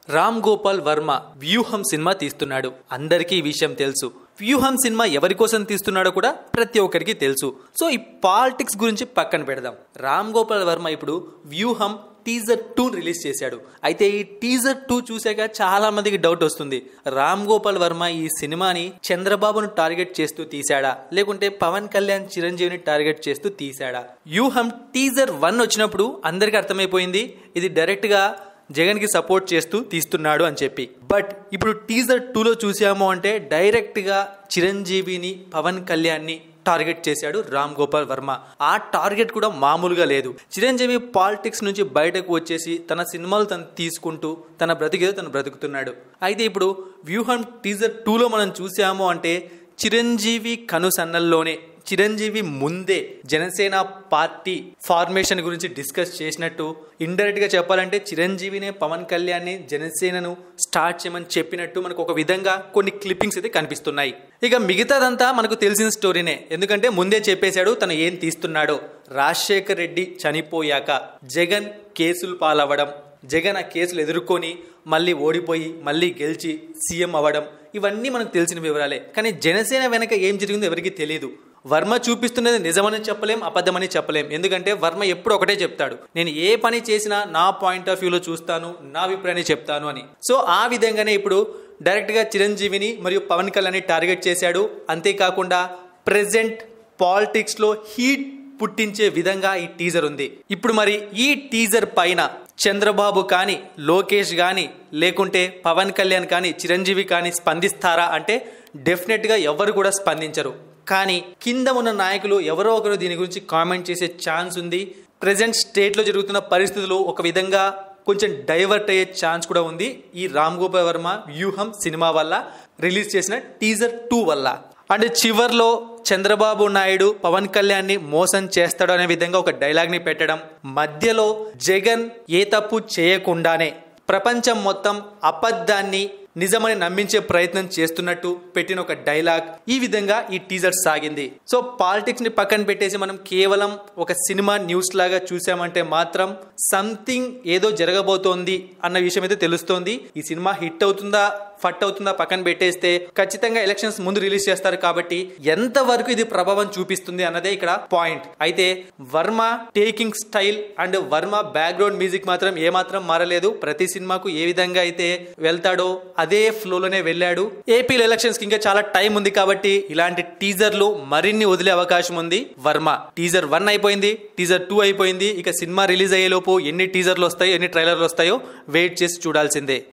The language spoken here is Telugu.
రామ్ గోపాల్ వర్మ వ్యూహం సినిమా తీస్తున్నాడు. అందరికీ ఈ విషయం తెలుసు. వ్యూహం సినిమా ఎవరి కోసం తీస్తున్నాడో కూడా ప్రతి ఒక్కరికి తెలుసు. సో ఈ పాలిటిక్స్ గురించి పక్కన పెడదాం. రామ్ గోపాల్ వర్మ ఇప్పుడు వ్యూహం టీజర్ 2 రిలీజ్ చేశాడు. అయితే ఈ టీజర్ 2 చూసాక చాలా మందికి డౌట్ వస్తుంది. రామ్ గోపాల్ వర్మ ఈ సినిమాని చంద్రబాబును టార్గెట్ చేస్తూ తీశాడా, లేకుంటే పవన్ కళ్యాణ్ చిరంజీవిని టార్గెట్ చేస్తూ తీశాడా? వ్యూహం టీజర్ 1 వచ్చినప్పుడు అందరికి అర్థమైపోయింది ఇది డైరెక్ట్ గా జగన్ కి సపోర్ట్ చేస్తూ తీస్తున్నాడు అని చెప్పి. బట్ ఇప్పుడు టీజర్ 2లో చూసాము అంటే డైరెక్ట్ గా చిరంజీవిని, పవన్ కళ్యాణ్ ని టార్గెట్ చేశాడు రామ్ గోపాల్ వర్మ. ఆ టార్గెట్ కూడా మామూలుగా లేదు. చిరంజీవి పాలిటిక్స్ నుంచి బయటకు వచ్చేసి తన సినిమాలు తను తీసుకుంటూ తన బ్రతికేదో తను బ్రతుకుతున్నాడు. అయితే ఇప్పుడు వ్యూహం టీజర్ 2లో మనం చూసాము అంటే చిరంజీవి కనుసన్నల్లోనే, చిరంజీవి ముందే జనసేన పార్టీ ఫార్మేషన్ గురించి డిస్కస్ చేసినట్టు, ఇండైరెక్ట్ గా చెప్పాలంటే చిరంజీవినే పవన్ కళ్యాణ్ ని జనసేనను స్టార్ట్ చేయమని చెప్పినట్టు మనకు ఒక విధంగా కొన్ని క్లిప్పింగ్స్ అయితే కనిపిస్తున్నాయి. ఇక మిగతాదంతా మనకు తెలిసిన స్టోరీనే, ఎందుకంటే ముందే చెప్పేశాడు తను ఏం తీస్తున్నాడో. రాజశేఖర్ రెడ్డి చనిపోయాక జగన్ కేసులు పాలవ్వడం, జగన్ ఆ కేసులు ఎదుర్కొని మళ్ళీ ఓడిపోయి మళ్ళీ గెలిచి సీఎం అవ్వడం, ఇవన్నీ మనకు తెలిసిన వివరాలే. కానీ జనసేన వెనక ఏం జరిగిందో ఎవరికి తెలియదు. వర్మ చూపిస్తున్నది నిజమని చెప్పలేం, అబద్ధమని చెప్పలేం. ఎందుకంటే వర్మ ఎప్పుడు ఒకటే చెప్తాడు, నేను ఏ పని చేసినా నా పాయింట్ ఆఫ్ వ్యూలో చూస్తాను, నా అభిప్రాయాన్ని చెప్తాను అని. సో ఆ విధంగానే ఇప్పుడు డైరెక్ట్ గా చిరంజీవిని మరియు పవన్ కళ్యాణ్ టార్గెట్ చేశాడు. అంతేకాకుండా ప్రెసెంట్ పాలిటిక్స్ లో హీట్ పుట్టించే విధంగా ఈ టీజర్ ఉంది. ఇప్పుడు మరి ఈ టీజర్ పైన చంద్రబాబు కానీ, లోకేష్ కానీ, లేకుంటే పవన్ కళ్యాణ్ కానీ, చిరంజీవి కానీ స్పందిస్తారా అంటే డెఫినెట్ గా ఎవరు కూడా స్పందించరు. కానీ కింద ఉన్న నాయకులు ఎవరో ఒకరు దీని గురించి కామెంట్ చేసే ఛాన్స్ ఉంది. ప్రెసెంట్ స్టేట్ లో జరుగుతున్న పరిస్థితులు ఒక విధంగా కొంచెం డైవర్ట్ అయ్యే ఛాన్స్ కూడా ఉంది ఈ రామ్ గోపాల్ వర్మ వ్యూహం సినిమా వల్ల, రిలీజ్ చేసిన టీజర్ 2 వల్ల. అంటే చివర్లో చంద్రబాబు నాయుడు పవన్ కళ్యాణ్ ని మోసం చేస్తాడు అనే విధంగా ఒక డైలాగ్ ని పెట్టడం, మధ్యలో జగన్ ఏ తప్పు చేయకుండానే ప్రపంచం మొత్తం అబద్ధాన్ని నిజమని నమ్మించే ప్రయత్నం చేస్తున్నట్టు పెట్టిన ఒక డైలాగ్, ఈ విధంగా ఈ టీజర్ సాగింది. సో పాలిటిక్స్ ని పక్కన పెట్టేసి మనం కేవలం ఒక సినిమా న్యూస్ లాగా చూసామంటే మాత్రం సంథింగ్ ఏదో జరగబోతోంది అన్న విషయం అయితే తెలుస్తోంది. ఈ సినిమా హిట్ అవుతుందా ఫట్ అవుతుందా పక్కన పెట్టేస్తే ఖచ్చితంగా ఎలక్షన్స్ ముందు రిలీజ్ చేస్తారు కాబట్టి ఎంత వరకు ఇది ప్రభావం చూపిస్తుంది అన్నదే ఇక్కడ పాయింట్. అయితే Varma taking style and Varma background music మాత్రం ఏమాత్రం మారలేదు. ప్రతి సినిమాకు ఏ విధంగా అయితే వెళ్తాడో అదే ఫ్లోలోనే వెళ్ళాడు. ఏపీలో ఎలక్షన్స్ కి ఇంకా చాలా టైం ఉంది కాబట్టి ఇలాంటి టీజర్లు మరిన్ని వదిలే అవకాశం ఉంది వర్మ. టీజర్ 1 అయిపోయింది, టీజర్ 2 అయిపోయింది. ఇక సినిమా రిలీజ్ అయ్యే లోపు ఎన్ని టీజర్లు వస్తాయో, ఎన్ని ట్రైలర్లు వస్తాయో వెయిట్ చేసి చూడాల్సిందే.